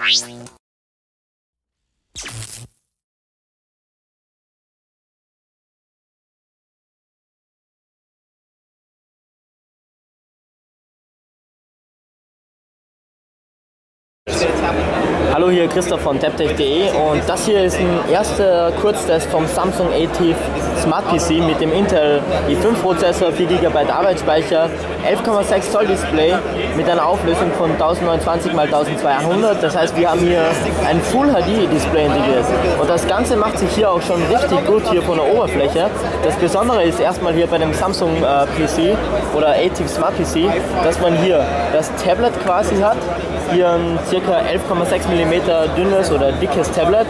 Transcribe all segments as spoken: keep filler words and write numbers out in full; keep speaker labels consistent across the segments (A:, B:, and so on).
A: Hallo, hier Christoph von taptech punkt de und das hier ist ein erster Kurztest vom Samsung ATIV Smart P C mit dem Intel i fünf Prozessor, vier Gigabyte Arbeitsspeicher, elf Komma sechs Zoll Display mit einer Auflösung von tausendneunundzwanzig mal eintausendzweihundert. Das heißt, wir haben hier ein Full H D Display integriert und das Ganze macht sich hier auch schon richtig gut hier von der Oberfläche. Das Besondere ist erstmal hier bei dem Samsung äh, P C oder ATIV Smart P C, dass man hier das Tablet quasi hat. Hier ein ca. elf Komma sechs Millimeter dünnes oder dickes Tablet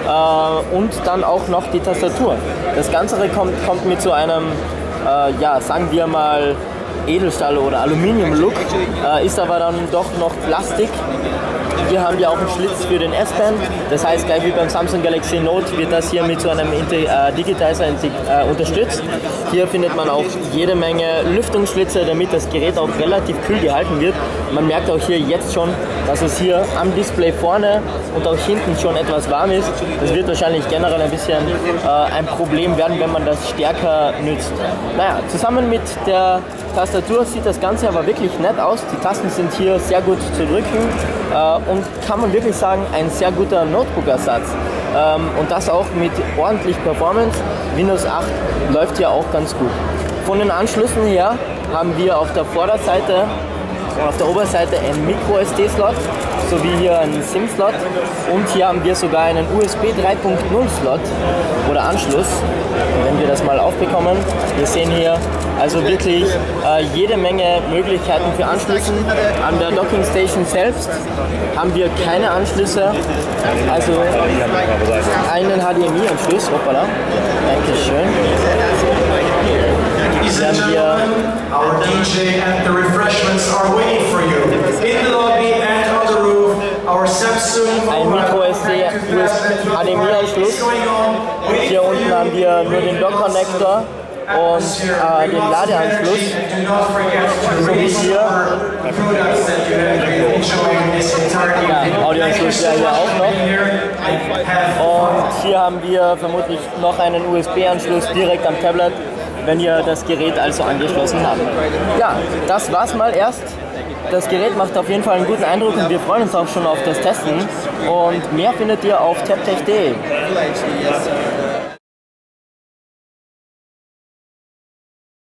A: äh, und dann auch noch die Tastatur. Das Ganze kommt, kommt mit so einem, äh, ja, sagen wir mal, Edelstahl- oder Aluminium-Look, äh, ist aber dann doch noch Plastik. Hier haben wir auch einen Schlitz für den S-Pen, das heißt, gleich wie beim Samsung Galaxy Note wird das hier mit so einem äh, Digitizer äh, unterstützt. Hier findet man auch jede Menge Lüftungsschlitze, damit das Gerät auch relativ kühl gehalten wird. Man merkt auch hier jetzt schon, dass es hier am Display vorne und auch hinten schon etwas warm ist. Das wird wahrscheinlich generell ein bisschen äh, ein Problem werden, wenn man das stärker nützt. Naja, zusammen mit der Tastatur sieht das Ganze aber wirklich nett aus. Die Tasten sind hier sehr gut zu drücken äh, und kann man wirklich sagen, ein sehr guter Notebook-Ersatz. Ähm, und das auch mit ordentlich Performance. Windows acht läuft hier auch ganz gut. Von den Anschlüssen her haben wir auf der Vorderseite und auf der Oberseite einen Micro S D Slot sowie hier einen SIM-Slot und hier haben wir sogar einen U S B drei Punkt null Slot oder Anschluss. Und wenn wir das mal aufbekommen, wir sehen hier also wirklich äh, jede Menge Möglichkeiten für Anschlüsse. An der Docking Station selbst haben wir keine Anschlüsse, also einen H D M I-Anschluss. Hoppala, Dankeschön. Dann haben wir
B: Our D J and the refreshments are waiting for you. In the lobby and on the roof, our Samsung
A: ein Micro S D H D M I-Anschluss. Hier unten haben wir nur den Dock-Connector und äh, den Ladeanschluss. So wie hier. Ja, Audioanschluss ja hier auch noch. Und hier haben wir vermutlich noch einen U S B-Anschluss direkt am Tablet, wenn ihr das Gerät also angeschlossen habt. Ja, das war's mal erst. Das Gerät macht auf jeden Fall einen guten Eindruck und wir freuen uns auch schon auf das Testen. Und mehr findet ihr auf taptech punkt de.